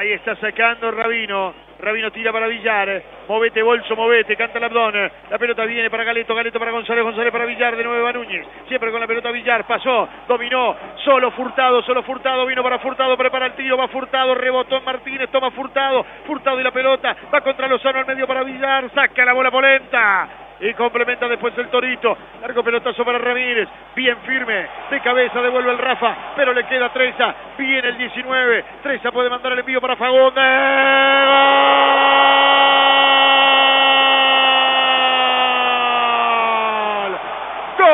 Ahí está sacando Rabino. Rabino tira para Villar. Movete, Bolso, movete. Canta el abdón. La pelota viene para Galeto. Galeto para González. González para Villar. De nuevo Núñez. Siempre con la pelota Villar. Pasó. Dominó. Solo Furtado. Solo Furtado. Vino para Furtado. Prepara el tiro. Va Furtado. Rebotó en Martínez. Toma Furtado. Furtado y la pelota. Va contra Lozano al medio para Villar. Saca la bola Polenta. Y complementa después el Torito. Largo pelotazo para Ramírez. Bien firme. De cabeza devuelve el Rafa. Pero le queda Treza. Viene el 19. Treza puede mandar el envío para Fagundes. ¡Gol!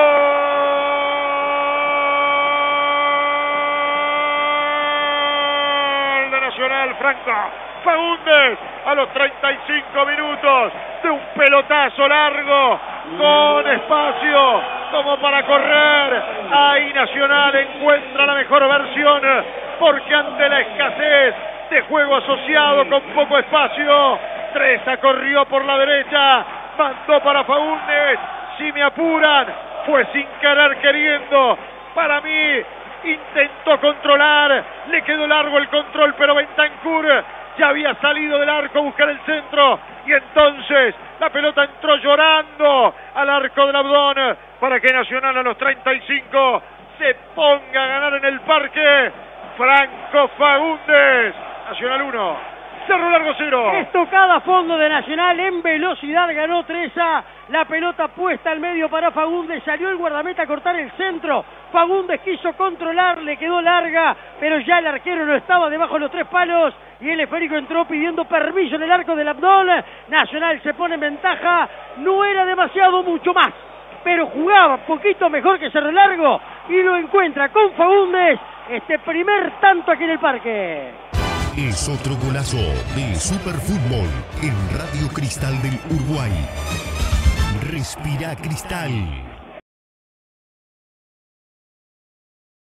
¡Gol! De Nacional, Franco. Fagundes a los 35 minutos de un pelotazo largo con espacio como para correr. Ahí Nacional encuentra la mejor versión porque ante la escasez de juego asociado con poco espacio, Treza corrió por la derecha, mandó para Fagundes. Si me apuran, fue sin querer queriendo. Para mí intentó controlar, le quedó largo el control, pero Bentancur ya había salido del arco a buscar el centro y entonces la pelota entró llorando al arco del Abdón para que Nacional a los 35 se ponga a ganar en el parque. Franco Fagundes, Nacional 1, Cerro Largo 0. Estocada a fondo de Nacional, en velocidad ganó Treza, la pelota puesta al medio para Fagundes, salió el guardameta a cortar el centro, Fagundes quiso controlar, le quedó larga, pero ya el arquero no estaba debajo de los 3 palos y el esférico entró pidiendo permiso en el arco del Abdón. Nacional se pone en ventaja, no era demasiado mucho más, pero jugaba poquito mejor que Cerro Largo y lo encuentra con Fagundes, este primer tanto aquí en el parque. Es otro golazo de Superfútbol en Radio Cristal del Uruguay. Respira Cristal.